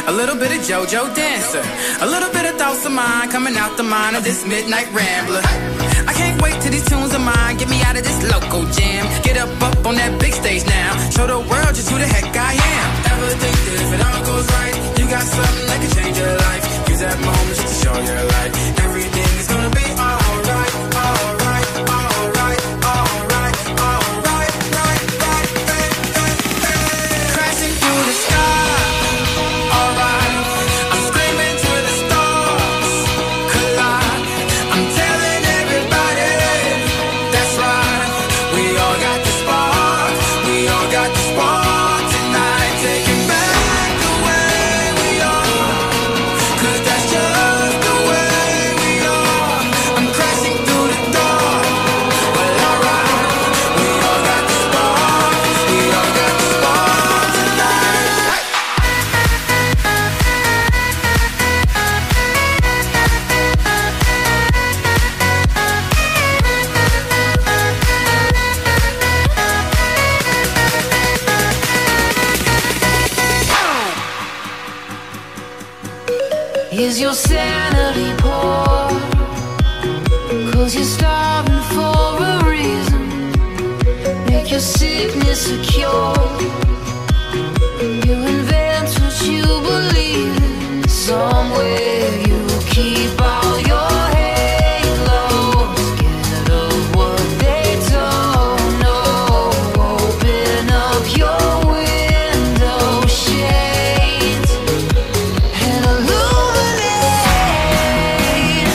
a little bit of JoJo dancer, a little bit of thoughts of mine coming out the mind of this midnight rambler. I can't wait till these tunes of mine get me out of this local jam. Get up on that big stage now, show the world just who the heck I am. Ever think that if it all goes right, you got something that can change your life? Use that moment just to show your light. Everything is gonna be alright, alright, alright, alright, alright, right. Crashing through the sky, alright. I'm screaming till the stars collide. I'm telling everybody, that's right. We all got the spark, we all got the spark tonight. Taking back the way we are, 'cause that's just the way we are. I'm crashing through the door, well alright. We all got the spark, we all got the spark tonight. Is your sanity poor? 'Cause you're starving for a reason. Make your sickness a cure. You invent what you believe in. Somewhere you keep all your halos. Scared of what they don't know. Open up your window shades and illuminate,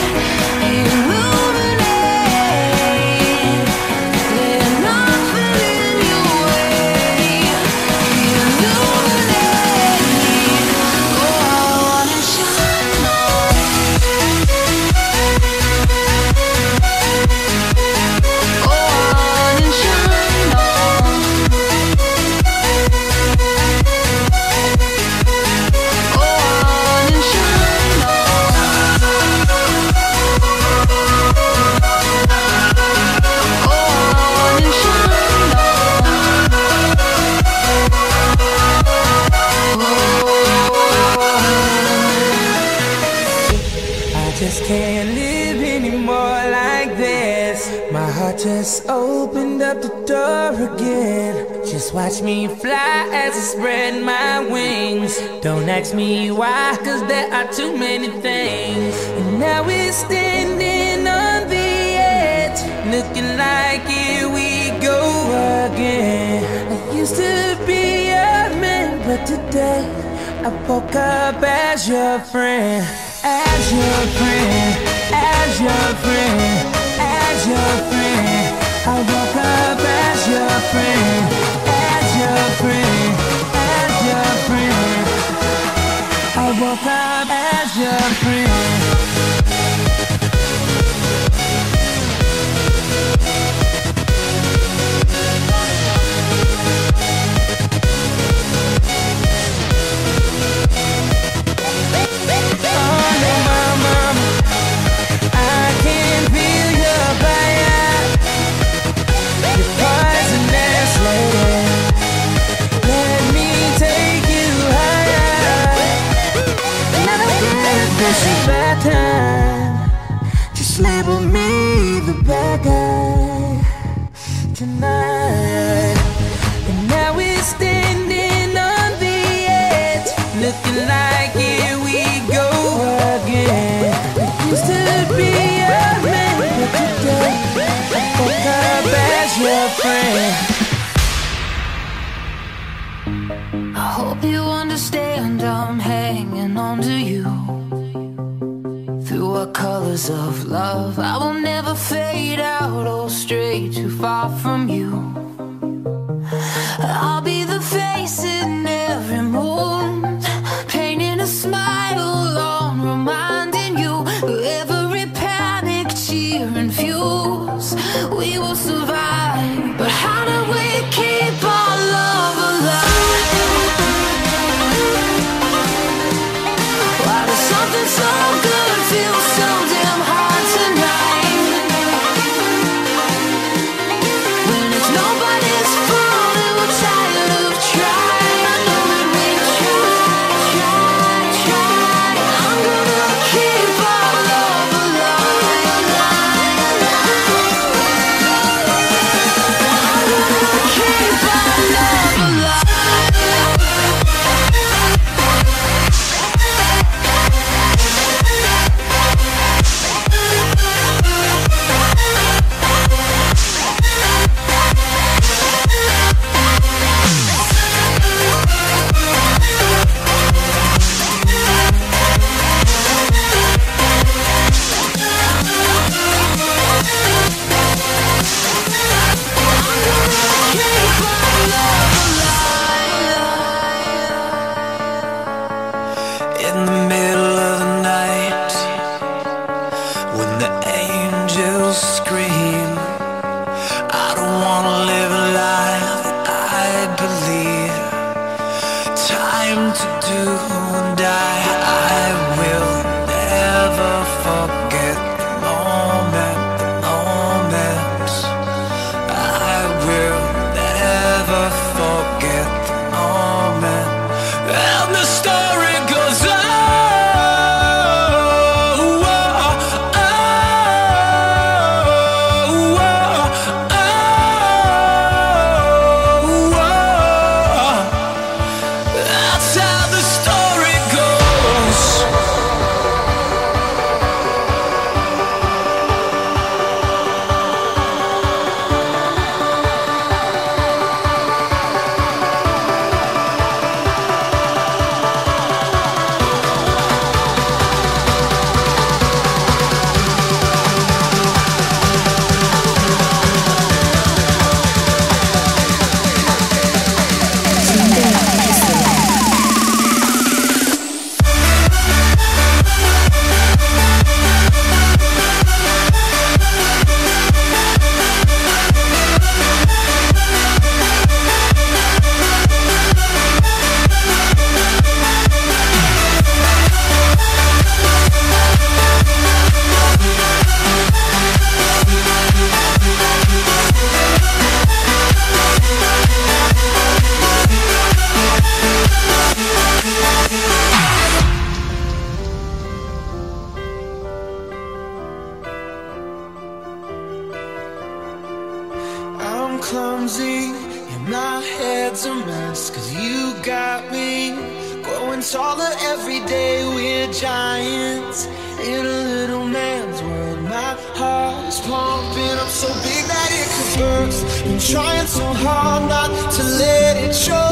illuminate. Let nothing in your way. Illuminate. Go on and shine on. Go on and shine on. Go on and shine I just can't live anymore like this. My heart just opened up the door again. Just watch me fly as I spread my wings. Don't ask me why, 'cause there are too many things. And now we're standing on the edge, looking like here we go again. I used to be a man, but today I woke up as your friend. As your friend, as your friend, as your friend. I woke up as your friend, as your friend, as your friend. I woke up as your friend. Bad time, just label me the bad guy tonight. And now we're standing on the edge, looking like here we go again. I used to be a man, but today I woke up as your friend. I hope you understand I'm hanging on to you. Through our colors of love, I will never fade out or stray too far from you. I'll be the face in every mood, painting a smile on, reminding you of every panic, cheer and fuse. We will survive, but how do we keep our love alive? Why does something so good feel so damn hard tonight? When it's nobody's fault and we're tired of trying. when the angels scream. I don't wanna live a life that I believe. Time to do and die. I will never forget the moment, the moments. I will never forget the moment. And the story goes on. I'm clumsy and my head's a mess, 'cause you got me growing taller every day. We're giants in a little man's world. My heart is pumping up so big that it could burst. I'm trying so hard not to let it show.